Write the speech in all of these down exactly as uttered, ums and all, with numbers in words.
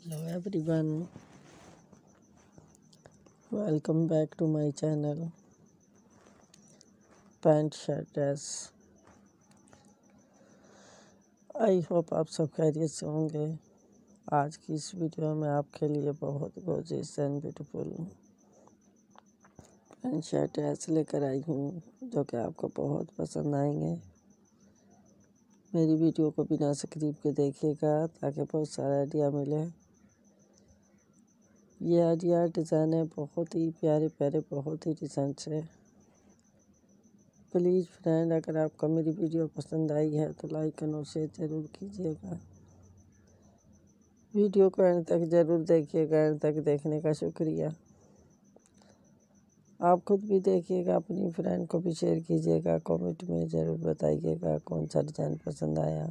Hello everyone, welcome back to my channel pant shirt dress. I hope आप सब खैरियत से होंगे। आज की इस वीडियो में आपके लिए बहुत gorgeous and beautiful pant shirt dress लेकर आई हूँ जो कि आपको बहुत पसंद आएंगे। मेरी वीडियो को बिना स्क्रिप के देखिएगा ताकि बहुत सारा आइडिया मिले। ये आइडिया डिज़ाइन है बहुत ही प्यारे प्यारे, बहुत ही डिसेंट है। प्लीज़ फ्रेंड, अगर आपको मेरी वीडियो पसंद आई है तो लाइक और शेयर ज़रूर कीजिएगा। वीडियो को एंड तक ज़रूर देखिएगा। एंड तक देखने का शुक्रिया। आप खुद भी देखिएगा, अपनी फ्रेंड को भी शेयर कीजिएगा। कमेंट में ज़रूर बताइएगा कौन सा डिज़ाइन पसंद आया।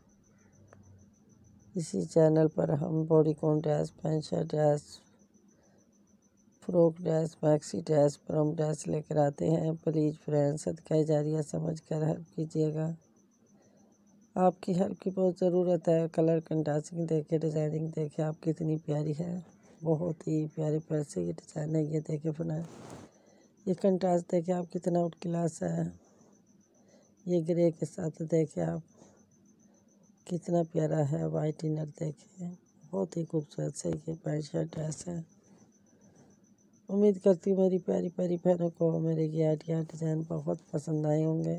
इसी चैनल पर हम bodycon dress, pant shirt dress, frock dress, maxi dress, prom dress लेकर आते हैं। प्लीज़ फ्रेंड्स, सदका जारिया समझ कर हेल्प कीजिएगा। आपकी हेल्प की बहुत ज़रूरत है। कलर कंट्रास्टिंग देखिए, डिज़ाइनिंग देखिए आप कितनी प्यारी है। बहुत ही प्यारे प्यारे से ये डिज़ाइन है। ये देखिए फ्रेंड, ये कंट्रास्ट देखिए आप कितना आउट क्लास है। ये ग्रे के साथ देखिए आप कितना प्यारा है। वाइट इनर देखिए, बहुत ही खूबसूरत से ये पैंट शर्ट ड्रेस है। उम्मीद करती हूँ मेरी प्यारी प्यारी बहनों को मेरे ये आइडिया डिज़ाइन बहुत पसंद आए होंगे।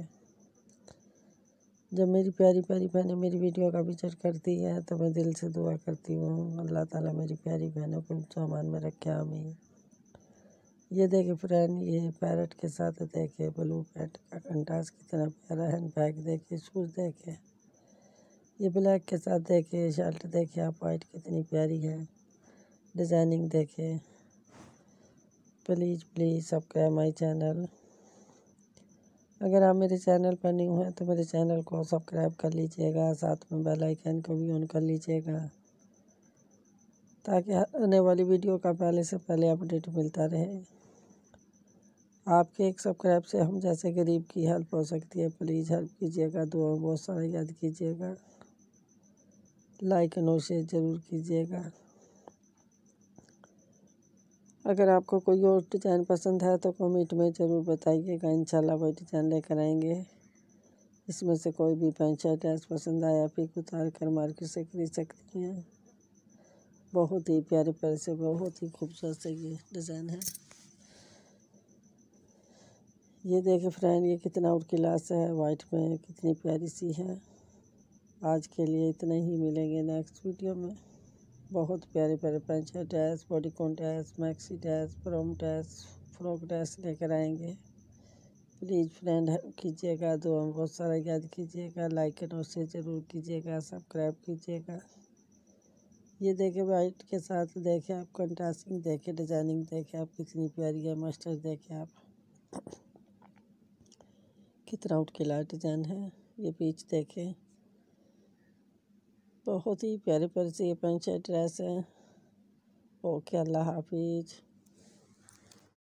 जब मेरी प्यारी प्यारी बहनें मेरी वीडियो का विजिट करती है तो मैं दिल से दुआ करती हूँ अल्लाह ताला मेरी प्यारी बहनों को सामान में रखे, आमीन। ये देखे फ्रेंड, ये पैरेट के साथ देखे ब्लू पैंट का कंट्रास्ट कितना प्यारा है। बैग देखे, शूज़ देखे, ये ब्लैक के साथ देखे शर्ट देखे आप वाइट कितनी प्यारी है। डिज़ाइनिंग देखे। Please please subscribe my channel. अगर आप मेरे चैनल पर न्यू हैं तो मेरे चैनल को सब्सक्राइब कर लीजिएगा। साथ में बेल आइकन को भी ऑन कर लीजिएगा ताकि आने वाली वीडियो का पहले से पहले अपडेट मिलता रहे। आपके एक सब्सक्राइब से हम जैसे गरीब की हेल्प हो सकती है। प्लीज़ हेल्प कीजिएगा, दुआ में बहुत सारा याद कीजिएगा। लाइक और शेयर ज़रूर कीजिएगा। अगर आपको कोई और डिज़ाइन पसंद है तो कमेंट में ज़रूर बताइएगा। इंशाल्लाह वही डिज़ाइन लेकर आएंगे। इसमें से कोई भी पैंट शर्ट ड्रेस पसंद आया पिक उतार कर मार्केट से खरीद सकती हैं। बहुत ही प्यारे प्यारे से, बहुत ही खूबसूरत से ये डिज़ाइन है। ये देखिए फ्रेंड, ये कितना आउट क्लास है। वाइट में कितनी प्यारी सी है। आज के लिए इतना ही, मिलेंगे नेक्स्ट वीडियो में। बहुत प्यारे प्यारे pant shirt dress, bodycon dress, maxi dress, prom dress, frock dress लेकर आएंगे। प्लीज़ फ्रेंड हेल्प कीजिएगा, दुआ में बहुत सारा याद कीजिएगा। लाइक और शेयर ज़रूर कीजिएगा, सब्सक्राइब कीजिएगा। ये देखे वाइट के साथ देखे आप कंट्रास्टिंग देखे, डिज़ाइनिंग देखे आप कितनी प्यारी है। मस्टर्ड देखे आप कितना आउट क्लास डिज़ाइन है। ये पीच देखे, बहुत ही प्यारे प्यारे से ये पैंट शर्ट ड्रेस है। ओके, अल्लाह हाफिज़।